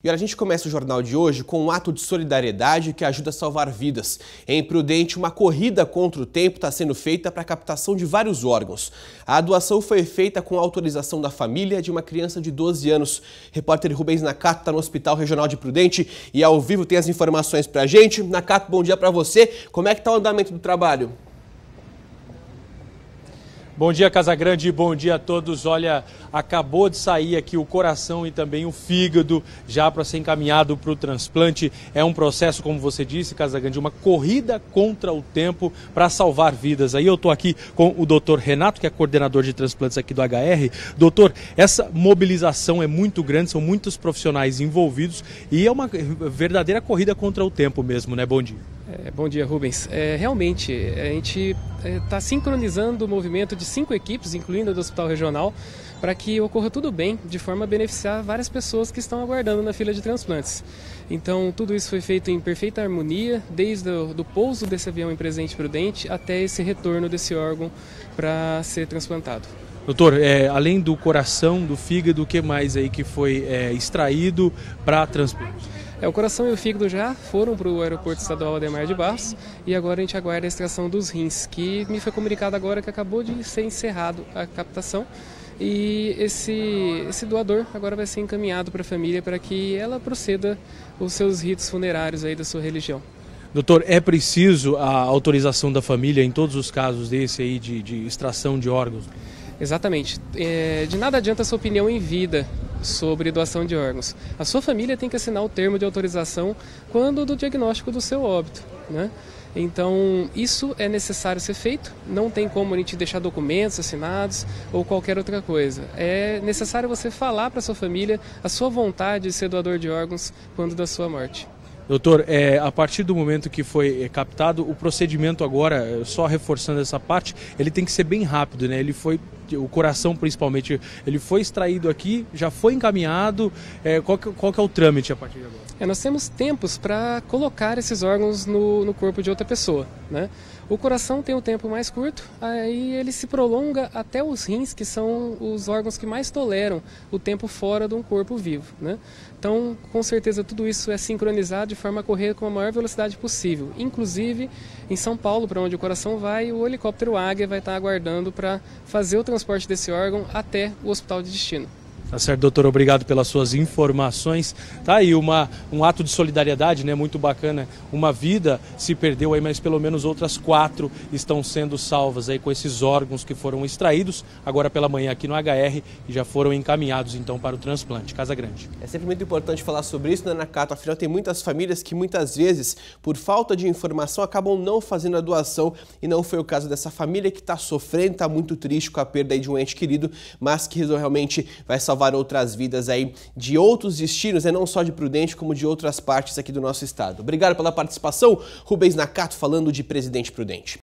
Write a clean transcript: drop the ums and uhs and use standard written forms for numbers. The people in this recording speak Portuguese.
E a gente começa o jornal de hoje com um ato de solidariedade que ajuda a salvar vidas. Em Prudente, uma corrida contra o tempo está sendo feita para a captação de vários órgãos. A doação foi feita com a autorização da família de uma criança de 12 anos. Repórter Rubens Nakato está no Hospital Regional de Prudente e ao vivo tem as informações para a gente. Nakato, bom dia para você. Como é que está o andamento do trabalho? Bom dia, Casagrande, bom dia a todos. Olha, acabou de sair aqui o coração e também o fígado já para ser encaminhado para o transplante. É um processo, como você disse, Casagrande, uma corrida contra o tempo para salvar vidas. Aí eu estou aqui com o doutor Renato, que é coordenador de transplantes aqui do HR. Doutor, essa mobilização é muito grande, são muitos profissionais envolvidos e é uma verdadeira corrida contra o tempo mesmo, né? Bom dia. Bom dia, Rubens. Realmente, a gente está sincronizando o movimento de 5 equipes, incluindo a do Hospital Regional, para que ocorra tudo bem, de forma a beneficiar várias pessoas que estão aguardando na fila de transplantes. Então, tudo isso foi feito em perfeita harmonia, desde o pouso desse avião em Presidente Prudente até esse retorno desse órgão para ser transplantado. Doutor, além do coração, do fígado, o que mais aí que foi extraído para transplante? O coração e o fígado já foram para o aeroporto estadual Ademar de Barros e agora a gente aguarda a extração dos rins, que me foi comunicado agora que acabou de ser encerrado a captação e esse doador agora vai ser encaminhado para a família para que ela proceda os seus ritos funerários aí da sua religião. Doutor, é preciso a autorização da família em todos os casos desse aí de extração de órgãos? Exatamente. De nada adianta a sua opinião em vida sobre doação de órgãos. A sua família tem que assinar o termo de autorização quando do diagnóstico do seu óbito, né? Então, isso é necessário ser feito, não tem como a gente deixar documentos assinados ou qualquer outra coisa. É necessário você falar para a sua família a sua vontade de ser doador de órgãos quando da sua morte. Doutor, a partir do momento que foi captado, o procedimento agora, só reforçando essa parte, ele tem que ser bem rápido, né? O coração principalmente, ele foi extraído aqui, já foi encaminhado, qual que é o trâmite a partir de agora? Nós temos tempos para colocar esses órgãos no corpo de outra pessoa, né? O coração tem um tempo mais curto, aí ele se prolonga até os rins, que são os órgãos que mais toleram o tempo fora de um corpo vivo, né? Então, com certeza, tudo isso é sincronizado de forma a correr com a maior velocidade possível. Inclusive, em São Paulo, para onde o coração vai, o helicóptero Águia vai estar aguardando para fazer o transporte desse órgão até o hospital de destino. Tá certo, doutor, obrigado pelas suas informações. Tá aí um ato de solidariedade, né, muito bacana. Uma vida se perdeu aí, mas pelo menos outras 4 estão sendo salvas aí com esses órgãos que foram extraídos agora pela manhã aqui no HR e já foram encaminhados então para o transplante. Casagrande. É sempre muito importante falar sobre isso, né, Nakato? Afinal, tem muitas famílias que muitas vezes, por falta de informação, acabam não fazendo a doação e não foi o caso dessa família que está sofrendo, está muito triste com a perda aí de um ente querido, mas que realmente vai salvar outras vidas aí de outros destinos, não só de Prudente, como de outras partes aqui do nosso estado. Obrigado pela participação, Rubens Nakato falando de Presidente Prudente.